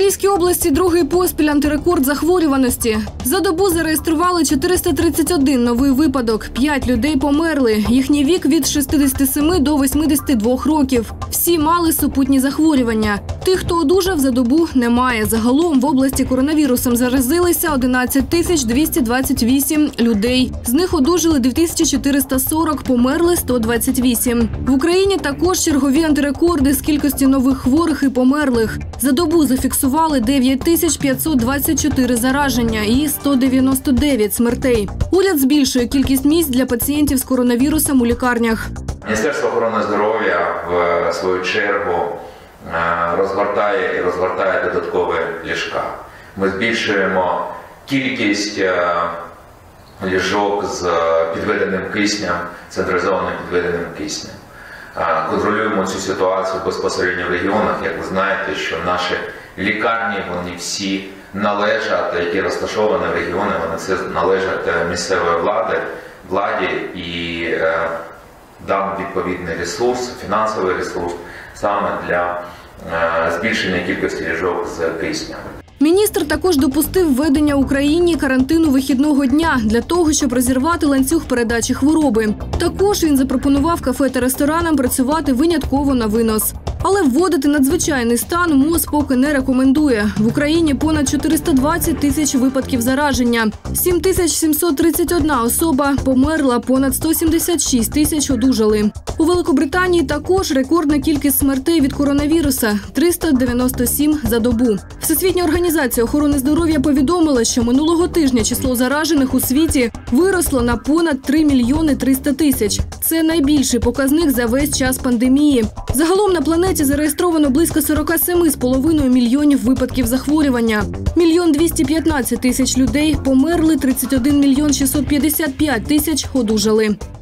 Київській області другий поспіль антирекорд захворюваності. За добу зареєстрували 431 новий випадок. 5 людей померли. Їхній вік від 67 до 82 років. Всі мали супутні захворювання. Тих, хто одужав, за добу немає. Загалом в області коронавірусом заразилися 11 228 людей. З них одужали 2440, померли 128. В Україні також чергові антирекорди з кількості нових хворих і померлих. За добу зафіксували 9524 зараження і 199 смертей. Уряд збільшує кількість місць для пацієнтів з коронавірусом у лікарнях. Міністерство охорони здоров'я в свою чергу розгортає додаткові ліжка. Ми збільшуємо кількість ліжок з підведеним киснем, централізованим підведеним киснем. Контролюємо цю ситуацію безпосередньо в регіонах. Як ви знаєте, що наші лікарні, вони всі належать, які розташовані в регіоні, вони все належать місцевої владі і дам відповідний ресурс, фінансовий ресурс саме для збільшення кількості ліжок з киснем. Міністр також допустив введення Україні карантину вихідного дня для того, щоб розірвати ланцюг передачі хвороби. Також він запропонував кафе та ресторанам працювати винятково на винос. Але вводити надзвичайний стан МОЗ поки не рекомендує. В Україні понад 420 тисяч випадків зараження. 7731 особа померла, понад 176 тисяч одужали. У Великобританії також рекордна кількість смертей від коронавіруса – 397 за добу. Всесвітня організація охорони здоров'я повідомила, що минулого тижня число заражених у світі виросло на понад 3 мільйони 300 тисяч. Це найбільший показник за весь час пандемії. Загалом на планеті зареєстровано близько 47,5 мільйонів випадків захворювання. 1 215 000 людей померли, 31 655 000 одужали.